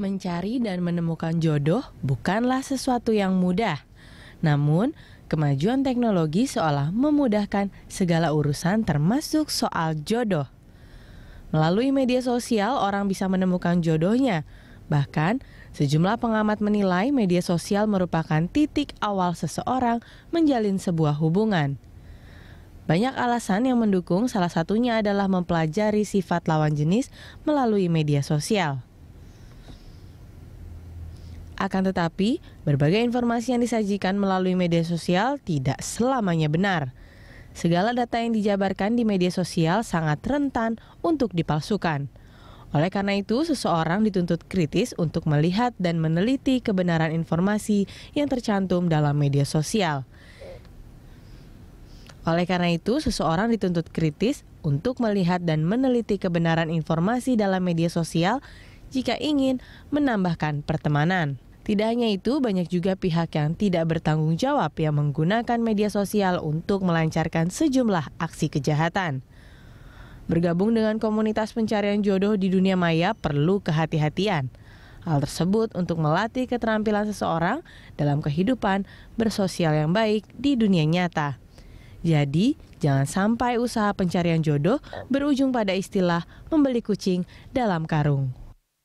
Mencari dan menemukan jodoh bukanlah sesuatu yang mudah. Namun, kemajuan teknologi seolah memudahkan segala urusan termasuk soal jodoh. Melalui media sosial, orang bisa menemukan jodohnya. Bahkan, sejumlah pengamat menilai media sosial merupakan titik awal seseorang menjalin sebuah hubungan. Banyak alasan yang mendukung, salah satunya adalah mempelajari sifat lawan jenis melalui media sosial. Akan tetapi, berbagai informasi yang disajikan melalui media sosial tidak selamanya benar. Segala data yang dijabarkan di media sosial sangat rentan untuk dipalsukan. Oleh karena itu, seseorang dituntut kritis untuk melihat dan meneliti kebenaran informasi yang tercantum dalam media sosial. Oleh karena itu, seseorang dituntut kritis untuk melihat dan meneliti kebenaran informasi dalam media sosial jika ingin menambahkan pertemanan. Tidak hanya itu, banyak juga pihak yang tidak bertanggung jawab yang menggunakan media sosial untuk melancarkan sejumlah aksi kejahatan. Bergabung dengan komunitas pencarian jodoh di dunia maya perlu kehati-hatian. Hal tersebut untuk melatih keterampilan seseorang dalam kehidupan bersosial yang baik di dunia nyata. Jadi, jangan sampai usaha pencarian jodoh berujung pada istilah membeli kucing dalam karung.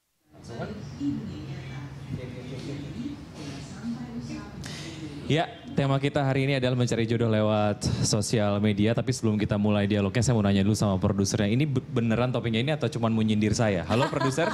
Ya, tema kita hari ini adalah mencari jodoh lewat sosial media. Tapi sebelum kita mulai dialognya, saya mau nanya dulu sama produsernya. Ini beneran topiknya ini atau cuma mau nyindir saya? Halo produser?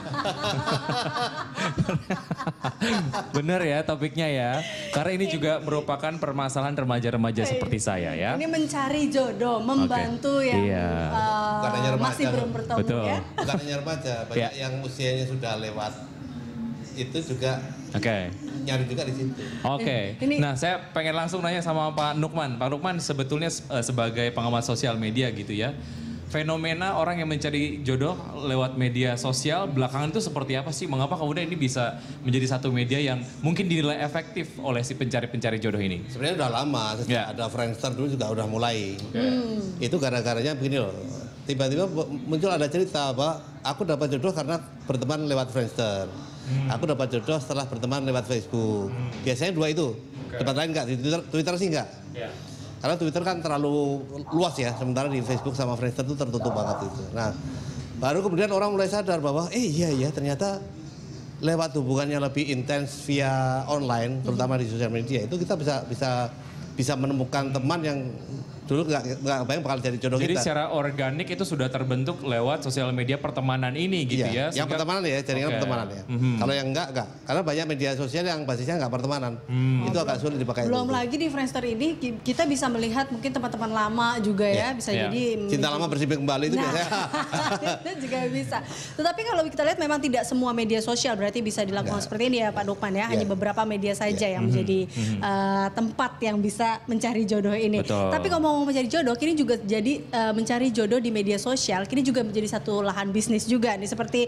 Bener ya topiknya ya. Karena ini juga merupakan permasalahan remaja-remaja seperti saya ya. Ini mencari jodoh, membantu yang masih belum bertemu. Betul. Ya. Bukan hanya remaja, banyak yang usianya sudah lewat. Itu juga nyari juga di situ. Nah saya pengen langsung nanya sama Pak Nukman. Pak Nukman sebetulnya sebagai pengamat sosial media gitu ya. Fenomena orang yang mencari jodoh lewat media sosial belakangan itu seperti apa sih? Mengapa kemudian ini bisa menjadi satu media yang mungkin dinilai efektif oleh si pencari-pencari jodoh ini? Sebenarnya udah lama, ada Friendster dulu juga udah mulai. Itu gara-garanya begini loh. Tiba-tiba muncul ada cerita bahwa aku dapat jodoh karena berteman lewat Friendster. Aku dapat jodoh setelah berteman lewat Facebook. Biasanya dua itu. Tempat lain enggak, di Twitter sih enggak. Karena Twitter kan terlalu luas ya, sementara di Facebook sama Friendster itu tertutup banget itu. Nah, baru kemudian orang mulai sadar bahwa iya ternyata lewat hubungan yang lebih intens via online, terutama di sosial media itu kita bisa menemukan teman yang dulu nggak bayang bakal jadi jodoh kita. Jadi secara organik itu sudah terbentuk lewat sosial media pertemanan ini gitu ya? Yang pertemanan ya, jaringan pertemanan ya. Kalau yang enggak. Karena banyak media sosial yang basisnya enggak pertemanan. Itu agak sulit dipakai. Belum lagi di Friendster ini kita bisa melihat mungkin teman-teman lama juga ya. Bisa jadi... Cinta lama bersih kembali itu biasanya. Itu juga bisa. Tetapi kalau kita lihat memang tidak semua media sosial berarti bisa dilakukan seperti ini ya Pak Nukman ya. Hanya beberapa media saja yang menjadi tempat yang bisa mencari jodoh ini. Betul. Tapi kalau mau mencari jodoh, kini juga jadi mencari jodoh di media sosial. Kini juga menjadi satu lahan bisnis juga nih. Seperti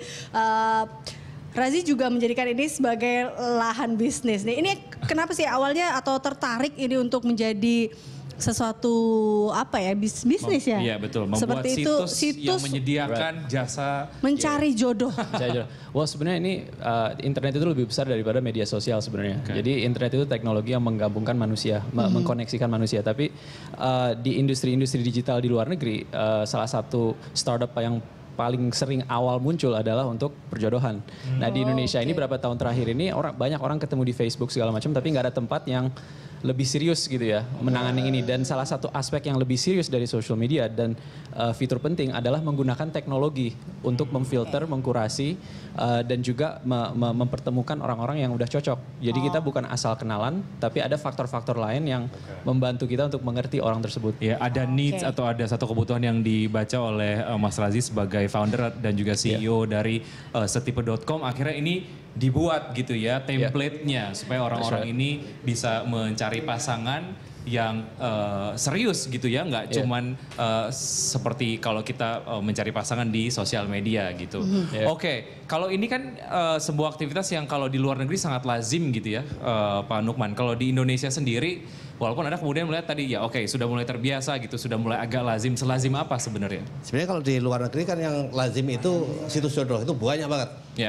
Razi juga menjadikan ini sebagai lahan bisnis. Nih, ini kenapa sih awalnya atau tertarik ini untuk menjadi sesuatu apa ya bisnis ya? Iya betul. Membuat seperti situs itu yang menyediakan jasa mencari jodoh. Wah sebenarnya ini internet itu lebih besar daripada media sosial sebenarnya. Jadi internet itu teknologi yang menggabungkan manusia, mengkoneksikan manusia. Tapi di industri-industri digital di luar negeri, salah satu startup yang paling sering awal muncul adalah untuk perjodohan. Nah di Indonesia ini berapa tahun terakhir ini banyak orang ketemu di Facebook segala macam, tapi nggak ada tempat yang lebih serius gitu ya menangani ini. Dan salah satu aspek yang lebih serius dari social media dan fitur penting adalah menggunakan teknologi untuk memfilter, mengkurasi dan juga mempertemukan orang-orang yang udah cocok. Jadi kita bukan asal kenalan, tapi ada faktor-faktor lain yang membantu kita untuk mengerti orang tersebut. Ya ada needs atau ada satu kebutuhan yang dibaca oleh Mas Razi sebagai founder dan juga CEO dari setipe.com. Akhirnya ini dibuat gitu ya template-nya supaya orang-orang ini bisa mencari pasangan yang serius gitu ya, nggak cuman seperti kalau kita mencari pasangan di sosial media gitu. Oke, kalau ini kan sebuah aktivitas yang kalau di luar negeri sangat lazim gitu ya, Pak Nukman. Kalau di Indonesia sendiri, walaupun Anda kemudian melihat tadi ya sudah mulai terbiasa gitu, sudah mulai agak lazim. Selazim apa sebenarnya? Sebenarnya kalau di luar negeri kan yang lazim itu situs jodoh itu banyak banget.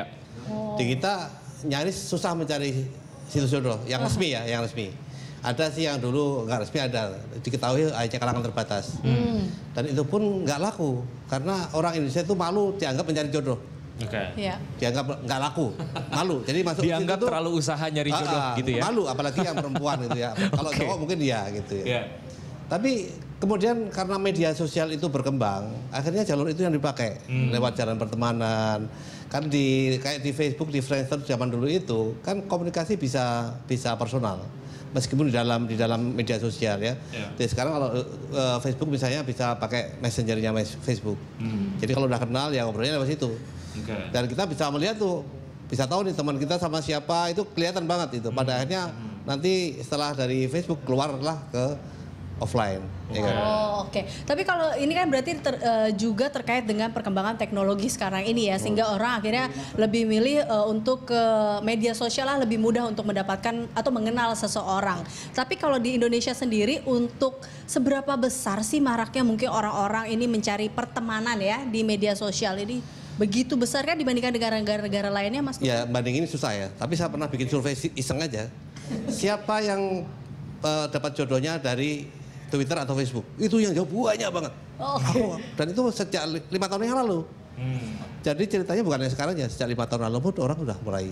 Di kita nyaris susah mencari situs jodoh yang resmi ya, yang resmi. Ada sih yang dulu nggak resmi ada, diketahui hanya kalangan terbatas. Dan itu pun nggak laku karena orang Indonesia itu malu dianggap mencari jodoh. Iya. Dianggap nggak laku, malu. Jadi masuk Dianggap situ terlalu usaha nyari jodoh gitu ya. Malu, apalagi yang perempuan gitu ya. Kalau cowok mungkin dia gitu ya. Tapi kemudian karena media sosial itu berkembang, akhirnya jalur itu yang dipakai lewat jalan pertemanan. Kan kayak di Facebook, di Friendster zaman dulu itu kan komunikasi bisa personal. Meskipun di dalam media sosial ya. Jadi sekarang kalau Facebook misalnya bisa pakai messengernya Facebook. Jadi kalau udah kenal ya ngobrolnya lewat situ. Dan kita bisa melihat tuh, bisa tahu nih teman kita sama siapa itu kelihatan banget itu. Pada akhirnya nanti setelah dari Facebook keluarlah ke offline. Ya kan? Oke. Tapi kalau ini kan berarti juga terkait dengan perkembangan teknologi sekarang ini ya, sehingga orang akhirnya lebih milih untuk ke media sosial lah, lebih mudah untuk mendapatkan atau mengenal seseorang. Tapi kalau di Indonesia sendiri, untuk seberapa besar sih maraknya mungkin orang-orang ini mencari pertemanan ya di media sosial ini? Begitu besar kan dibandingkan dengan negara-negara lainnya, Mas? Ya, bandingin susah ya. Tapi saya pernah bikin survei iseng aja. Siapa yang dapat jodohnya dari Twitter atau Facebook? Itu yang jawab banyak banget. Dan itu sejak 5 tahun yang lalu. Jadi ceritanya bukan yang sekarang ya, sejak 5 tahun lalu pun orang udah mulai.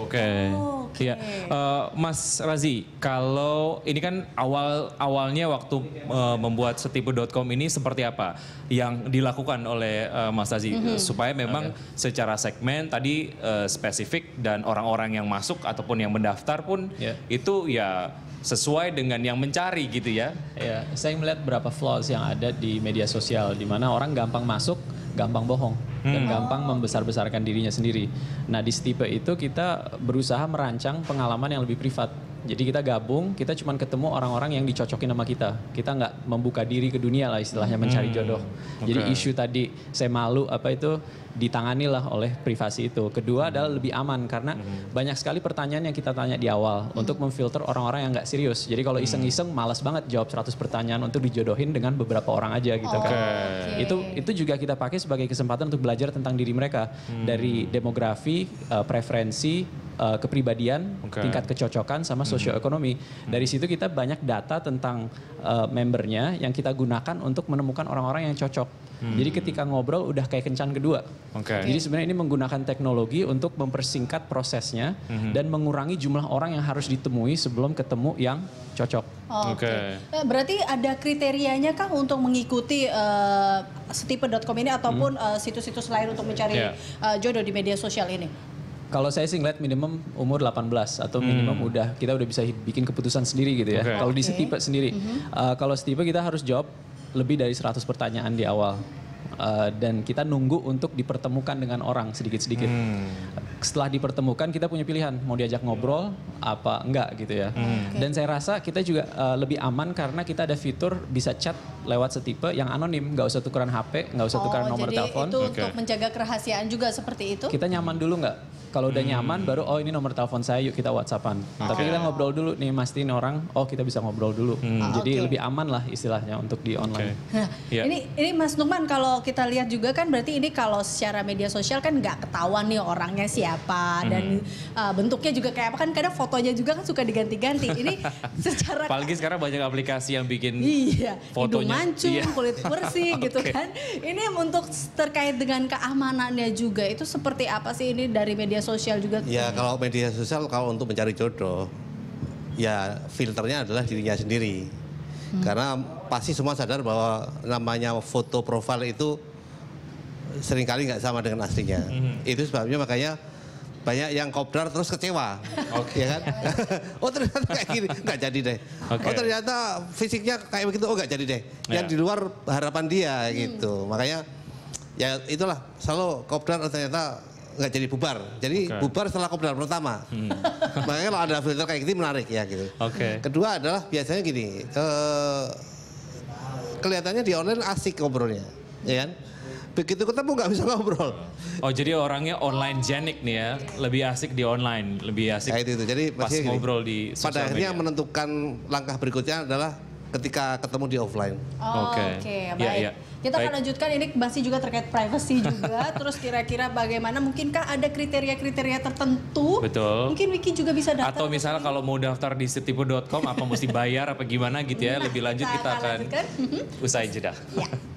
Iya. Mas Razi, kalau ini kan awalnya waktu membuat setipe.com ini seperti apa yang dilakukan oleh Mas Razi supaya memang secara segmen tadi spesifik dan orang-orang yang masuk ataupun yang mendaftar pun itu ya sesuai dengan yang mencari gitu ya. Ya, saya melihat berapa flaws yang ada di media sosial di mana orang gampang masuk, gampang bohong dan gampang membesar-besarkan dirinya sendiri. Nah, di Stipe itu kita berusaha merancang pengalaman yang lebih privat. Jadi kita gabung, kita cuma ketemu orang-orang yang dicocokin sama kita. Kita nggak membuka diri ke dunia lah istilahnya mencari jodoh. Jadi isu tadi saya malu apa itu ditangani lah oleh privasi itu. Kedua adalah lebih aman karena banyak sekali pertanyaan yang kita tanya di awal untuk memfilter orang-orang yang nggak serius. Jadi kalau iseng-iseng malas banget jawab 100 pertanyaan untuk dijodohin dengan beberapa orang aja gitu kan. Itu juga kita pakai sebagai kesempatan untuk belajar tentang diri mereka dari demografi, preferensi, kepribadian, tingkat kecocokan sama sosioekonomi. Dari situ kita banyak data tentang membernya yang kita gunakan untuk menemukan orang-orang yang cocok. Jadi ketika ngobrol udah kayak kencan kedua. Jadi sebenarnya ini menggunakan teknologi untuk mempersingkat prosesnya dan mengurangi jumlah orang yang harus ditemui sebelum ketemu yang cocok. Berarti ada kriterianya Kang untuk mengikuti setipe.com ini ataupun situs-situs lain untuk mencari jodoh di media sosial ini? Kalau saya sih ngeliat minimum umur 18 atau minimum kita udah bisa bikin keputusan sendiri gitu ya. Kalau di Stipe sendiri, kalau Stipe kita harus jawab lebih dari 100 pertanyaan di awal. Dan kita nunggu untuk dipertemukan dengan orang sedikit-sedikit. Setelah dipertemukan kita punya pilihan mau diajak ngobrol apa enggak gitu ya. Dan saya rasa kita juga lebih aman karena kita ada fitur bisa chat lewat Stipe yang anonim, nggak usah tukeran HP, nggak usah tukeran nomor telepon. Jadi itu untuk menjaga kerahasiaan juga seperti itu? Kita nyaman dulu nggak? Kalau udah nyaman baru ini nomor telepon saya yuk kita WhatsAppan. Tapi kita ngobrol dulu nih mastiin orang kita bisa ngobrol dulu. Jadi lebih aman lah istilahnya untuk di online. Nah, ini Mas Nukman kalau kita lihat juga kan berarti ini kalau secara media sosial kan nggak ketahuan nih orangnya siapa dan bentuknya juga kayak apa kan kadang fotonya juga kan suka diganti-ganti. Ini secara apalagi sekarang banyak aplikasi yang bikin hidung mancung, kulit bersih gitu kan. Ini untuk terkait dengan keamanannya juga itu seperti apa sih ini dari media sosial juga? Ya kalau media sosial kalau untuk mencari jodoh ya filternya adalah dirinya sendiri. Karena pasti semua sadar bahwa namanya foto profil itu seringkali nggak sama dengan aslinya. Itu sebabnya makanya banyak yang kopdar terus kecewa. Ya kan? Oh ternyata kayak gini, nggak jadi deh. Oh ternyata fisiknya kayak begitu, oh nggak jadi deh. Yang di luar harapan dia gitu. Makanya ya itulah selalu kopdar ternyata nggak jadi bubar. Jadi bubar setelah kopdar pertama. Makanya kalau ada filter kayak gini menarik ya gitu. Kedua adalah biasanya gini, kelihatannya di online asik ngobrolnya, ya kan? Begitu ketemu nggak bisa ngobrol. Oh jadi orangnya online genic nih ya, lebih asik di online, lebih asik. Nah, itu. Jadi pas ngobrol di sosial pada akhirnya media. menentukan langkah berikutnya adalah ketika ketemu di offline. Oke, baik. Kita akan lanjutkan, ini masih juga terkait privacy juga. Terus kira-kira bagaimana, mungkinkah ada kriteria-kriteria tertentu? Betul. Mungkin Wiki juga bisa daftar. Atau misalnya kalau mau daftar di setipu.com apa mesti bayar apa gimana gitu ya. Lebih lanjut kita akan usai jeda. Ya.